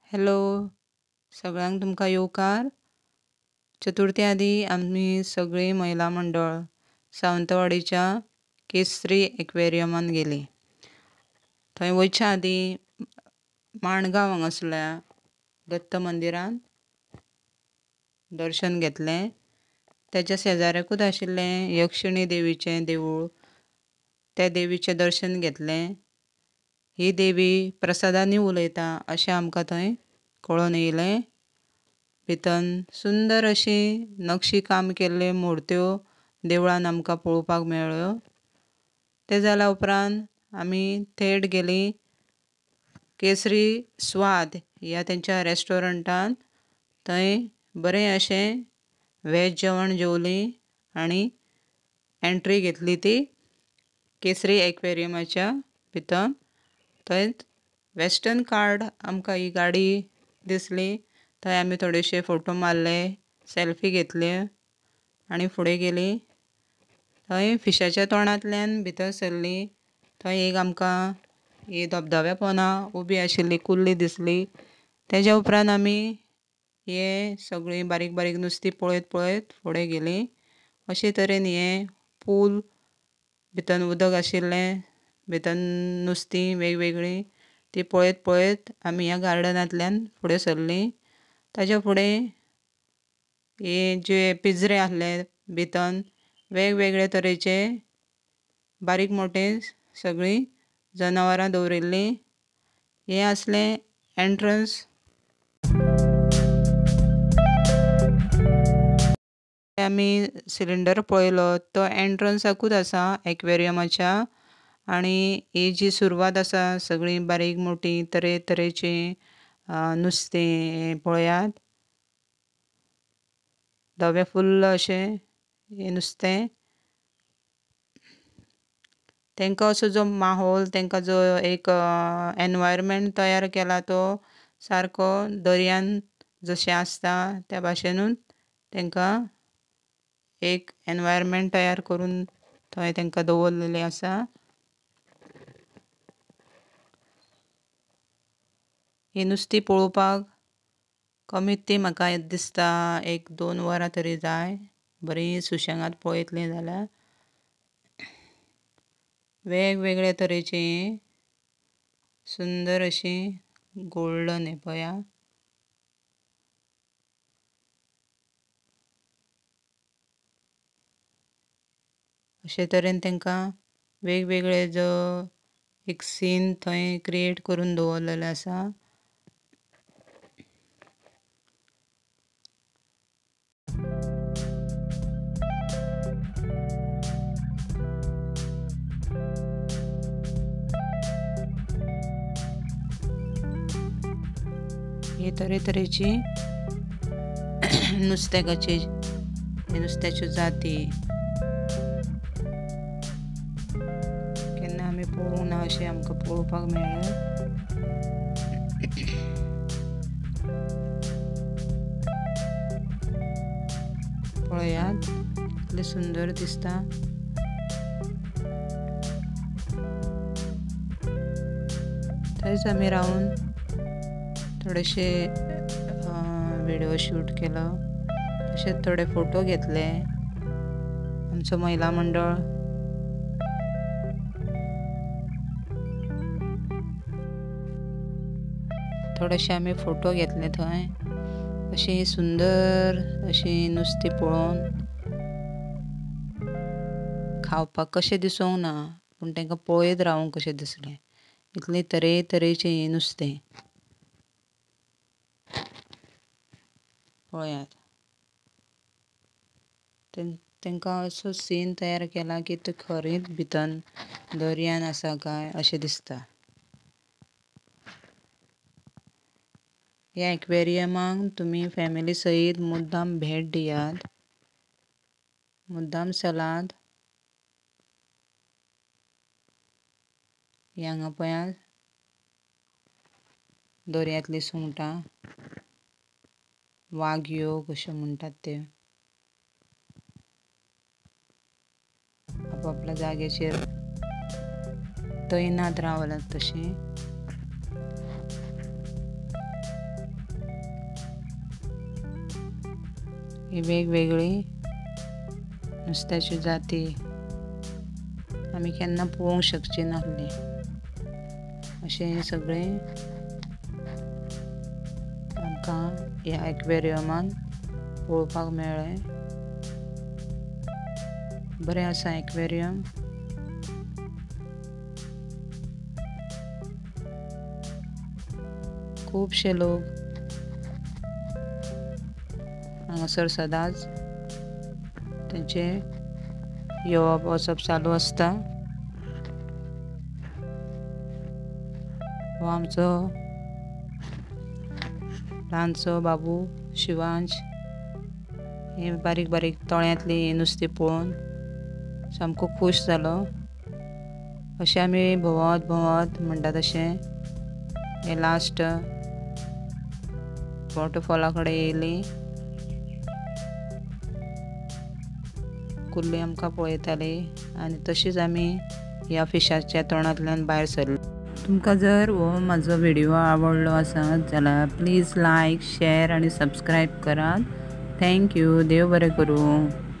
हॅलो सगळ्यांक तुमकां येवकार. चतुर्थी आदी आमी सगळी महिला मंडळ सावंतवाडीच्या केसरी एक्वेरियमान गेली. थंय वयच्या आदी माणगांव हांगासरल्या दत्त मंदिरान दर्शन घेतलें. तेच्या शेजाऱ्याकूच आशिल्लें यक्षिणी देवीचें देवूळ, त्या देवीचें दर्शन घेतलें. ही देवी प्रसादांनी उलयता अशें आमकां थंय कळून येयलें. भितर सुंदर अशी नक्षी काम केल्ल्यो मुर्त्यो देवळान आमकां पळोवपाक मेळ्ळ्यो. ते जाल्या उपरांत आमी थेट गेलीं केसरी स्वाद ह्या तेंच्या रेस्टॉरंटान. थंय बरें अशें वॅज जेवण जेवलीं आनी एंट्री घेतली ती केसरी एक्वेरियमाच्या भितर. थंय वेस्टर्न कार्ड आमकां ही गाडी दिसली. थंय आमी थोडेशे फोटो मारले, सेल्फी घेतल्यो आनी फुडें गेलीं. थंय फिशाच्या तोंडांतल्यान भितर सरलीं. थंय एक आमकां ही धबधब्या पोंदा उबी आशिल्ली कुल्ली दिसली. तेज्या उपरांत आमी हे सगळीं बारीक बारीक नुस्तीं पळयत पळयत फुडें गेलीं. अशे तरेन हें पूल भितर उदक आशिल्लें, भितर नुस्तीं वेगवेगळीं ती पळयत पळयत आमी ह्या गार्डनांतल्यान फुडें सरलीं. ताच्या फुडें हे जे पिंजरे आसले भितर वेगवेगळे तरेचे बारीक मोठे सगळीं जनावरां दवरिल्लीं. हें आसलें एंट्रन्स. आमी सिलिंडर पळयलो तो एंट्रन्साकूच आसा एक्वेरियमाच्या. आनी ही जी सुरवात आसा सगळीं बारीक मोठी तरेतरेचीं नुस्तीं पळयात. धवे फुल्ल अशें हें नुस्तें. तेंकां असो जो माहोल तेंकां जो एक एनवायरमेंट तयार केला तो सारको दर्यान जशें आसता त्या भाशेनूच तेंकां एक एनवायरमेंट तयार करून थंय तेंकां दवरलेलें आसा. ही नुस्तीं पळोवपाक कमीत ती म्हाका दिसता 1-2 वरां तरी जाय. बरीं सुशेगाद पळयतलीं जाल्यार. वेगवेगळे तरेचीं सुंदर अशीं गोल्डन हें पळया. अशे तरेन तेंकां वेगवेगळे जो एक सीन थंय क्रिएट करून दवरलेलो आसा. ही तरेतरेची नुस्तेकाची नुस्त्याच्यो जाती केन्ना आमी पळोवंक ना अशें आमकां पळोवपाक मेळ्ळें. पळयात कितलें सुंदर दिसता. थंयच आमी रावन थोडेशे व्हिडिओ शूट केलो. तशेंच थोडे फोटो घेतले. आमचो महिला मंडळ थोडेशे आमी फोटो घेतले थंय. अशी सुंदर अशी नुस्तीं पळोवन खावपाक कशें दिसूंक ना पूण तेंकां पळयत रावूंक कशें दिसलें. इतलीं तरेतरेचीं नुस्तें पळयात. तेंकां असो सीन तयार केला की ते खरींच भितर दर्यान आसा काय अशें दिसता. ह्या एक्वेरियमाक तुमी फॅमिली सयत मुद्दाम भेट दियात. मुद्दाम चलात. ही हांगा पळयात दर्यांतलीं सुंगटां, वाग्यो कश्यो म्हणटात त्यो आपापल्या जाग्याचेर तैनात रावल्यात तशीं. ही वेगवेगळी नुस्त्याची जाती आमी केन्ना पळोवंक शकची नासली। अशें सगळें आमकां ह्या एक्वेरियमान पळोवपाक मेळ्ळें। बरें आसा एक्वेरियम। खूबशे लोक हांगासर सदांच तेंचे येवप वचप चालू आसता। हो आमचो ल्हानसो बाबू शिवांश। हे बारीक बारीक तळ्यांतली नुस्तीं पळोवन सामको खूश जालो। अशें आमी भोंवत भोंवत म्हणटा तशें हे लास्ट वॉटरफॉला कडेन येयलीं। कुल्ली आमकां पळयताली आनी तशीच आमी ह्या फिशाच्या तोंडांतल्यान भायर सरली। तुमकां जर हो म्हाजो व्हिडिओ आवडलो आसत जाल्यार प्लीज लायक शेअर आनी सबस्क्रायब करात। थँक्यू। देव बरें करूं।